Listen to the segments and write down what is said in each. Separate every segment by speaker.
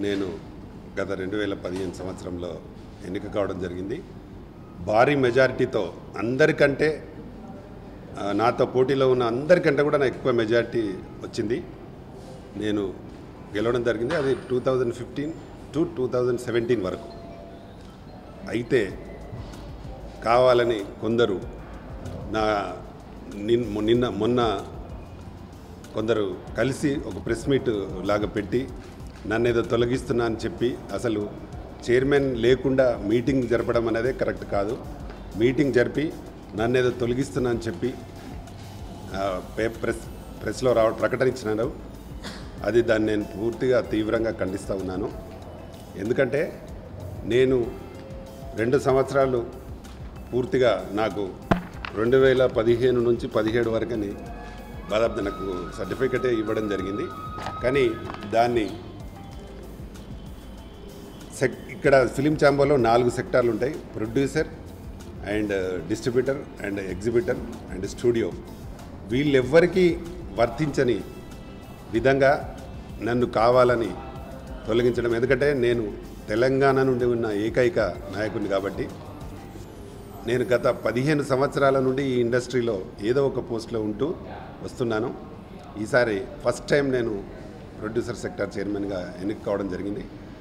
Speaker 1: నేను గత 2015 సంవత్సరంలో ఎన్నిక కావడం జరిగింది. భారీ మెజారిటీతో అందరికంటే నాతో పోటీలో ఉన్న అందరికంటే కూడా నాకు ఎక్కువ మెజారిటీ వచ్చింది. నేను గెలవడం జరిగింది. అది 2015 to 2017 వరకు. అయితే కావాలని కొందరు మొన్న కొందరు కలిసి ఒక ప్రెస్ మీట్ లాగా పెట్టి నన్ను ఏదో తొలగిస్తున్నా అని చెప్పి, అసలు చైర్మన్ లేకుండా మీటింగ్ జరపడం అనేది కరెక్ట్ కాదు. మీటింగ్ జరిపి నన్ను ఏదో తొలగిస్తున్నా అని చెప్పి ప్రెస్లో ప్రకటించినారు. అది దాన్ని నేను పూర్తిగా తీవ్రంగా ఖండిస్తూ ఉన్నాను. ఎందుకంటే నేను 2 సంవత్సరాలు పూర్తిగా నాకు 2015 నుంచి 17 వరకని దాదాపు నాకు సర్టిఫికెటే ఇవ్వడం జరిగింది. కానీ దాన్ని ఇక్కడ ఫిలిం ఛాంబర్లో 4 సెక్టార్లు ఉంటాయి: producer and distributor and exhibitor and studio. వీళ్ళెవ్వరికీ వర్తించని విధంగా నన్ను కావాలని తొలగించడం. ఎందుకంటే నేను తెలంగాణ నుండి ఉన్న ఏకైక నాయకుడిని కాబట్టి. నేను గత 15 సంవత్సరాల నుండి ఈ ఇండస్ట్రీలో ఏదో ఒక పోస్ట్లో ఉంటూ వస్తున్నాను. ఈసారి ఫస్ట్ టైం నేను ప్రొడ్యూసర్ సెక్టార్ చైర్మన్గా ఎన్నిక కావడం జరిగింది.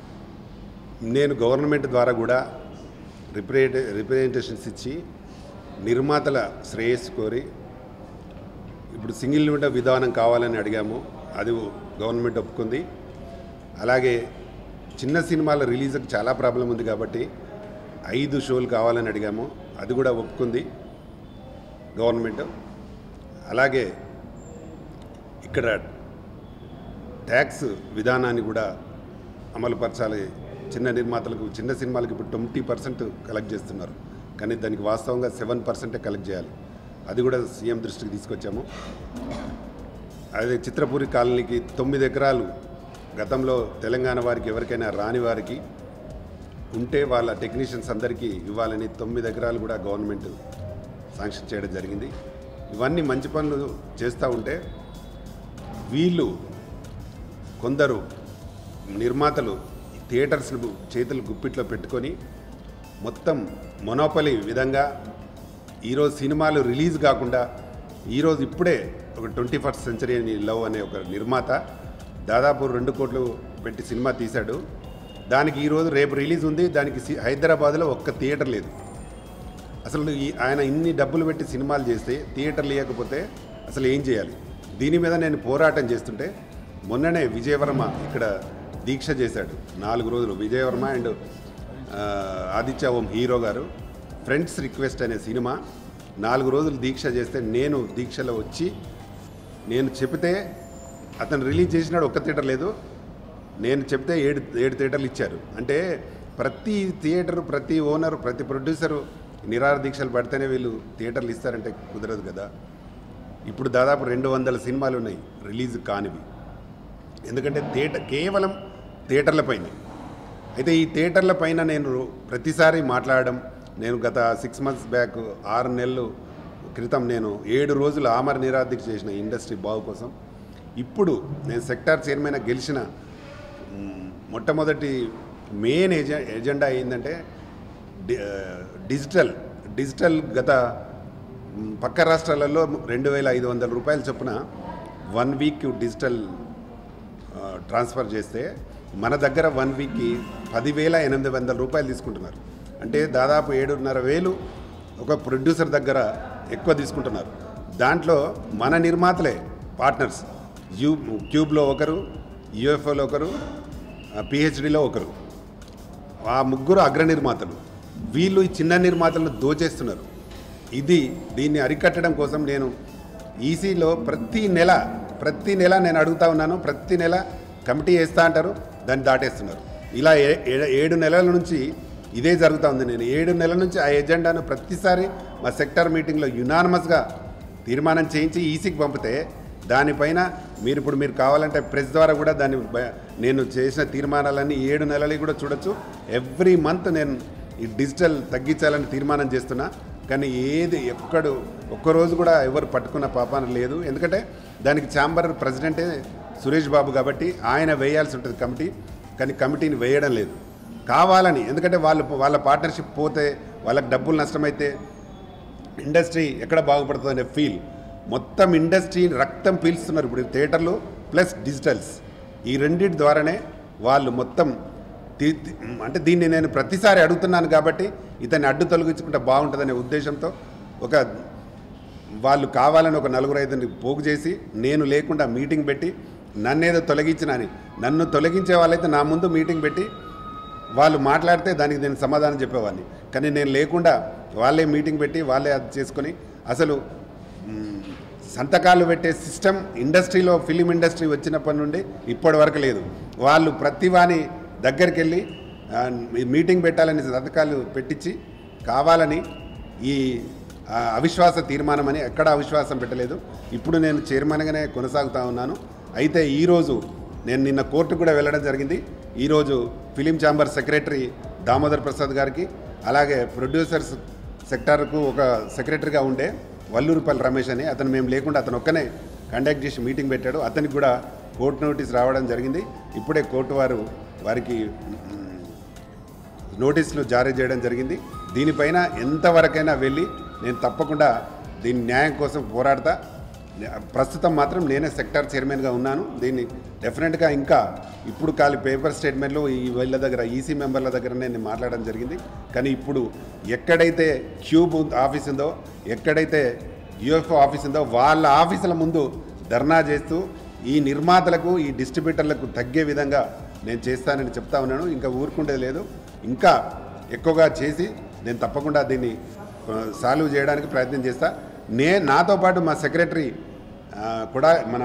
Speaker 1: నేను గవర్నమెంట్ ద్వారా కూడా రిప్రజెంటేషన్స్ ఇచ్చి నిర్మాతల శ్రేయస్సు కోరి ఇప్పుడు సింగిల్ విండో విధానం కావాలని అడిగాము. అది గవర్నమెంట్ ఒప్పుకుంది. అలాగే చిన్న సినిమాల రిలీజ్కి చాలా ప్రాబ్లం ఉంది కాబట్టి 5 షోలు కావాలని అడిగాము. అది కూడా ఒప్పుకుంది గవర్నమెంట్. అలాగే ఇక్కడ ట్యాక్స్ విధానాన్ని కూడా అమలుపరచాలి. చిన్న నిర్మాతలకు, చిన్న సినిమాలకు ఇప్పుడు 20% కలెక్ట్ చేస్తున్నారు, కానీ దానికి వాస్తవంగా 7% కలెక్ట్ చేయాలి. అది కూడా సీఎం దృష్టికి తీసుకొచ్చాము. అదే చిత్రపూరి కాలనీకి 9 ఎకరాలు గతంలో తెలంగాణ వారికి ఎవరికైనా రాని వారికి ఉంటే వాళ్ళ టెక్నీషియన్స్ అందరికీ ఇవ్వాలని 9 ఎకరాలు కూడా గవర్నమెంట్ శాంక్షన్ చేయడం జరిగింది. ఇవన్నీ మంచి పనులు చేస్తూ ఉంటే వీళ్ళు కొందరు నిర్మాతలు థియేటర్స్ను చేతులు గుప్పిట్లో పెట్టుకొని మొత్తం మొనోపలి విధంగా ఈరోజు సినిమాలు రిలీజ్ కాకుండా, ఈరోజు ఇప్పుడే ఒక 21st సెంచరీ లవ్ అనే ఒక నిర్మాత దాదాపు 2 కోట్లు పెట్టి సినిమా తీశాడు. దానికి ఈరోజు రేపు రిలీజ్ ఉంది. దానికి హైదరాబాద్లో ఒక్క థియేటర్ లేదు. అసలు ఆయన ఇన్ని డబ్బులు పెట్టి సినిమాలు చేస్తే థియేటర్లు ఇవ్వకపోతే అసలు ఏం చేయాలి? దీని మీద నేను పోరాటం చేస్తుంటే మొన్ననే విజయవర్మ ఇక్కడ దీక్ష చేశాడు 4 రోజులు. విజయవర్మ అండ్ ఆదిత్య ఓం హీరో గారు ఫ్రెండ్స్ రిక్వెస్ట్ అనే సినిమా 4 రోజులు దీక్ష చేస్తే నేను దీక్షలో వచ్చి నేను చెప్తే అతను రిలీజ్ చేసినాడు. ఒక్క థియేటర్ లేదు. నేను చెప్తే 7 థియేటర్లు ఇచ్చారు. అంటే ప్రతి థియేటరు, ప్రతి ఓనరు, ప్రతి ప్రొడ్యూసరు నిరాహార దీక్షలు పడితేనే వీళ్ళు థియేటర్లు ఇస్తారంటే కుదరదు కదా. ఇప్పుడు దాదాపు 200 సినిమాలు ఉన్నాయి రిలీజ్ కానివి. ఎందుకంటే కేవలం థియేటర్లపైనే. అయితే ఈ థియేటర్లపైన నేను ప్రతిసారి మాట్లాడడం, నేను గత 6 months బ్యాక్ 6 నెలలు క్రితం నేను 7 రోజులు ఆమర నిరాహార దీక్ష చేసిన ఇండస్ట్రీ బాగు కోసం. ఇప్పుడు నేను సెక్టార్ చైర్మన్ గెలిచిన మొట్టమొదటి మెయిన్ ఎజెండా ఏంటంటే డిజిటల్ గత పక్క రాష్ట్రాలలో 2500 రూపాయల చొప్పున 1 వీక్ డిజిటల్ ట్రాన్స్ఫర్ చేస్తే మన దగ్గర 1 వీక్కి 10,800 రూపాయలు తీసుకుంటున్నారు. అంటే దాదాపు 7,500 ఒక ప్రొడ్యూసర్ దగ్గర ఎక్కువ తీసుకుంటున్నారు. దాంట్లో మన నిర్మాతలే పార్ట్నర్స్. క్యూబ్లో ఒకరు, యూఎఫ్ఓలో ఒకరు, పిహెచ్డిలో ఒకరు. ఆ ముగ్గురు అగ్ర నిర్మాతలు. వీళ్ళు ఈ చిన్న నిర్మాతలను దోచేస్తున్నారు. దీన్ని అరికట్టడం కోసం నేను ఈసీలో ప్రతి నెల నేను అడుగుతా ఉన్నాను. ప్రతి నెల కమిటీ వేస్తా అంటారు, దాన్ని దాటేస్తున్నారు. ఇలా 7 నెలల నుంచి ఇదే జరుగుతూ ఉంది. నేను 7 నెలల నుంచి ఆ ఎజెండాను ప్రతిసారి మా సెక్టార్ మీటింగ్లో యునానిమస్గా తీర్మానం చేయించి ఈసీకి పంపితే దానిపైన మీరు కావాలంటే ప్రెస్ ద్వారా కూడా నేను చేసిన తీర్మానాలన్నీ 7 నెలలు కూడా చూడొచ్చు. ఎవ్రీ మంత్ నేను ఈ డిజిటల్ తగ్గించాలని తీర్మానం చేస్తున్నా. కానీ ఒక్కరోజు కూడా ఎవరు పట్టుకున్న పాపాన లేదు. ఎందుకంటే దానికి ఛాంబర్ ప్రెసిడెంటే సురేష్ బాబు కాబట్టి ఆయన వేయాల్సి ఉంటుంది కమిటీ. కానీ కమిటీని వేయడం లేదు కావాలని. ఎందుకంటే వాళ్ళ పార్ట్నర్షిప్ పోతే వాళ్ళకి డబ్బులు నష్టమైతే ఇండస్ట్రీ ఎక్కడ బాగుపడుతుందనే ఫీల్. మొత్తం ఇండస్ట్రీ రక్తం పీల్స్తున్నారు ఇప్పుడు థియేటర్లు ప్లస్ డిజిటల్స్. ఈ రెండింటి ద్వారానే వాళ్ళు మొత్తం అంటే దీన్ని నేను ప్రతిసారి అడుగుతున్నాను కాబట్టి ఇతన్ని అడ్డు తొలగించుకుంటే బాగుంటుందనే ఉద్దేశంతో వాళ్ళు కావాలని ఒక 4-5 పోగు చేసి నేను లేకుండా మీటింగ్ పెట్టి నన్నేదో తొలగించినని, నన్ను తొలగించే వాళ్ళైతే నా ముందు మీటింగ్ పెట్టి వాళ్ళు మాట్లాడితే దానికి నేను సమాధానం చెప్పేవాడిని. కానీ నేను లేకుండా వాళ్ళే మీటింగ్ పెట్టి వాళ్ళే అది చేసుకొని అసలు సంతకాలు పెట్టే సిస్టమ్ ఇండస్ట్రీలో ఫిలిం ఇండస్ట్రీ వచ్చినప్పటి నుండి ఇప్పటి వరకు లేదు. వాళ్ళు ప్రతి వాని దగ్గరికి వెళ్ళి మీటింగ్ పెట్టాలని సంతకాలు పెట్టించి కావాలని ఈ అవిశ్వాస తీర్మానం అని ఎక్కడ అవిశ్వాసం పెట్టలేదు. ఇప్పుడు నేను చైర్మన్గానే కొనసాగుతూ ఉన్నాను. అయితే ఈరోజు నేను నిన్న కోర్టు కూడా వెళ్ళడం జరిగింది. ఈరోజు film chamber secretary Damodar Prasad గారికి అలాగే ప్రొడ్యూసర్స్ సెక్టార్కు ఒక సెక్రటరీగా ఉండే వల్లూరుపల్లి రమేష్ అని అతను మేము లేకుండా అతను ఒక్కనే కండక్ట్ చేసి మీటింగ్ పెట్టాడు. అతనికి కూడా కోర్టు నోటీస్ రావడం జరిగింది. ఇప్పుడే కోర్టు వారికి నోటీసులు జారీ చేయడం జరిగింది. దీనిపైన ఎంతవరకైనా వెళ్ళి నేను తప్పకుండా దీని న్యాయం కోసం పోరాడతా. ప్రస్తుతం మాత్రం నేనే సెక్టార్ చైర్మన్గా ఉన్నాను. దీన్ని డెఫినెట్గా ఇంకా ఇప్పుడు పేపర్ స్టేట్మెంట్లో వీళ్ళ దగ్గర ఈసీ మెంబర్ల దగ్గర నేను మాట్లాడడం జరిగింది. కానీ ఇప్పుడు ఎక్కడైతే క్యూబ్ ఆఫీస్ ఉందో, ఎక్కడైతే యూఎఫ్ఓ ఆఫీస్ ఉందో వాళ్ళ ఆఫీసుల ముందు ధర్నా చేస్తూ ఈ నిర్మాతలకు ఈ డిస్ట్రిబ్యూటర్లకు తగ్గే విధంగా నేను చేస్తానని చెప్తా ఉన్నాను. ఇంకా ఊరుకుండేది లేదు. ఇంకా ఎక్కువగా చేసి నేను తప్పకుండా దీన్ని సాల్వ్ చేయడానికి ప్రయత్నం చేస్తా. నాతో పాటు మా సెక్రటరీ కూడా మన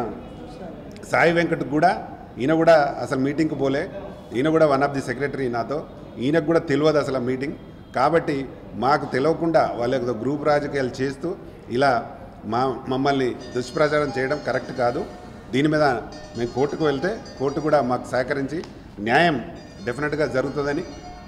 Speaker 1: సాయి వెంకట్ కూడా ఈయన కూడా అసలు మీటింగ్కి పోలే. ఈయన కూడా వన్ ఆఫ్ ది సెక్రటరీ నాతో. ఈయనకు కూడా తెలియదు అసలు మీటింగ్. కాబట్టి మాకు తెలియకుండా వాళ్ళ గ్రూప్ రాజకీయాలు చేస్తూ ఇలా మమ్మల్ని దుష్ప్రచారం చేయడం కరెక్ట్ కాదు. దీని మీద మేము కోర్టుకు వెళ్తే కోర్టు కూడా మాకు సహకరించి న్యాయం డెఫినెట్గా జరుగుతుందని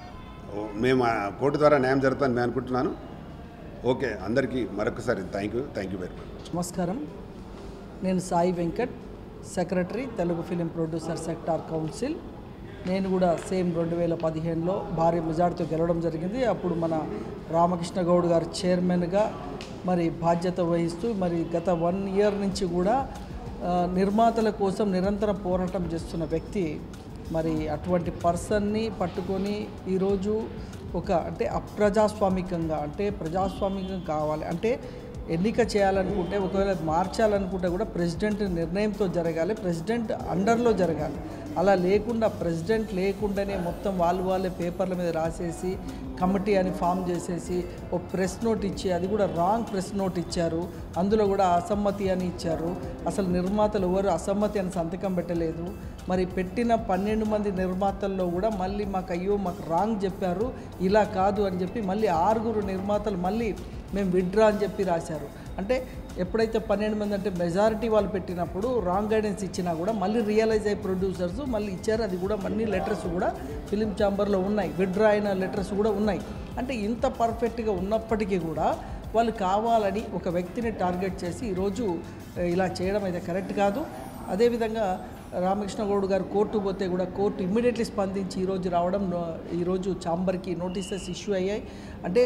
Speaker 1: మేము కోర్టు ద్వారా న్యాయం జరుగుతుందని నేను అనుకుంటున్నాను. ఓకే, అందరికీ మరొకసారి థ్యాంక్ యూ వెరీ మచ్.
Speaker 2: నమస్కారం. నేను Sai Venkat, secretary Telugu film producer sector council. నేను కూడా సేమ్ 2015లో భారీ మెజార్టీతో గెలవడం జరిగింది. అప్పుడు మన రామకృష్ణ గౌడ్ గారు చైర్మన్గా మరి బాధ్యత వహిస్తూ మరి గత 1 year నుంచి కూడా నిర్మాతల కోసం నిరంతరం పోరాటం చేస్తున్న వ్యక్తి. మరి అటువంటి పర్సన్ని పట్టుకొని ఈరోజు అంటే అప్రజాస్వామికంగా అంటే ప్రజాస్వామికంగా కావాలి అంటే ఎన్నిక చేయాలనుకుంటే ఒకవేళ మార్చాలనుకుంటే కూడా ప్రెసిడెంట్ నిర్ణయంతో జరగాలి, ప్రెసిడెంట్ అండర్లో జరగాలి. అలా లేకుండా ప్రెసిడెంట్ లేకుండానే మొత్తం వాళ్ళే పేపర్ల మీద రాసేసి కమిటీ అని ఫామ్ చేసేసి ఓ ప్రెస్ నోట్ ఇచ్చి అది కూడా రాంగ్ ప్రెస్ నోట్ ఇచ్చారు. అందులో కూడా అసమ్మతి అని ఇచ్చారు. అసలు నిర్మాతలు ఎవరు అసమ్మతి అని సంతకం పెట్టలేదు. మరి పెట్టిన 12 మంది నిర్మాతల్లో కూడా మళ్ళీ మాకు రాంగ్ చెప్పారు, ఇలా కాదు అని చెప్పి మళ్ళీ 6 నిర్మాతలు మళ్ళీ మేము విడ్రా అని చెప్పి రాశారు. అంటే ఎప్పుడైతే 12 మంది అంటే మెజారిటీ వాళ్ళు పెట్టినప్పుడు రాంగ్ గైడెన్స్ ఇచ్చినా కూడా మళ్ళీ రియలైజ్ అయ్యే ప్రొడ్యూసర్స్ మళ్ళీ ఇచ్చారు. అది కూడా మళ్ళీ లెటర్స్ కూడా ఫిలిం ఛాంబర్లో ఉన్నాయి, విడ్రా అయిన లెటర్స్ కూడా ఉన్నాయి. అంటే ఇంత పర్ఫెక్ట్గా ఉన్నప్పటికీ కూడా వాళ్ళు కావాలని ఒక వ్యక్తిని టార్గెట్ చేసి ఈరోజు ఇలా చేయడం అయితే కరెక్ట్ కాదు. అదేవిధంగా రామకృష్ణ గౌడ్ గారు కోర్టు పోతే కూడా కోర్టు ఇమ్మీడియట్లీ స్పందించి ఈరోజు రావడం, ఈరోజు ఛాంబర్కి నోటీసెస్ ఇష్యూ అయ్యాయి. అంటే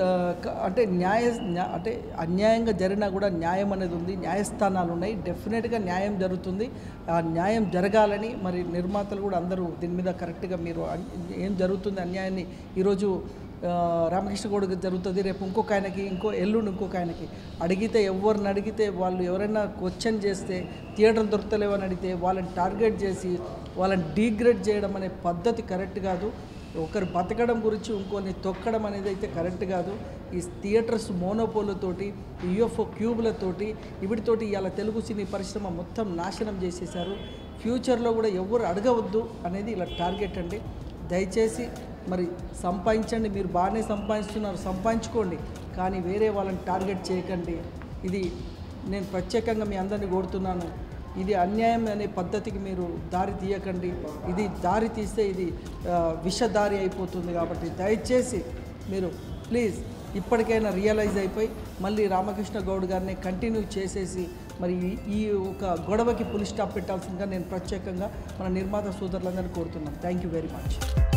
Speaker 2: అంటే అన్యాయంగా జరిగినా కూడా న్యాయం అనేది ఉంది, న్యాయస్థానాలు ఉన్నాయి, డెఫినెట్గా న్యాయం జరుగుతుంది. ఆ న్యాయం జరగాలని మరి నిర్మాతలు కూడా అందరూ దీని మీద కరెక్ట్గా మీరు ఏం జరుగుతుంది అన్యాయాన్ని ఈరోజు రామకృష్ణ గౌడ్కి జరుగుతుంది, రేపు ఇంకొక ఆయనకి, ఎల్లుండి ఇంకొక ఆయనకి అడిగితే ఎవరిని అడిగితే వాళ్ళు ఎవరైనా క్వశ్చన్ చేస్తే థియేటర్ దొరకలేవని అడిగితే వాళ్ళని టార్గెట్ చేసి వాళ్ళని డీగ్రేడ్ చేయడం అనే పద్ధతి కరెక్ట్ కాదు. ఒకరు బతకడం గురించి ఇంకొని తొక్కడం అనేది అయితే కరెక్ట్ కాదు. ఈ థియేటర్స్ మోనోపోలతోటి, యూఎఫ్ఓ క్యూబ్లతోటి, వీటితోటి ఇవాళ తెలుగు సినీ పరిశ్రమ మొత్తం నాశనం చేసేశారు. ఫ్యూచర్లో కూడా ఎవరు అడగవద్దు అనేది ఇలా టార్గెట్ అండి. దయచేసి మరి సంపాదించండి, మీరు బాగానే సంపాదిస్తున్నారు, సంపాదించుకోండి, కానీ వేరే వాళ్ళని టార్గెట్ చేయకండి. ఇది నేను ప్రత్యేకంగా మీ అందరినీ కోరుతున్నాను. ఇది అన్యాయం అనే పద్ధతికి మీరు దారి తీయకండి. ఇది దారి తీస్తే ఇది విషదారి అయిపోతుంది. కాబట్టి దయచేసి మీరు ప్లీజ్ ఇప్పటికైనా రియలైజ్ అయిపోయి మళ్ళీ రామకృష్ణ గౌడ్ గారిని కంటిన్యూ చేసేసి మరి ఈ ఒక గొడవకి పులి స్టాప్ పెట్టాల్సిందిగా నేను ప్రత్యేకంగా మన నిర్మాత సోదరులందరినీ కోరుతున్నాను. Thank you very much.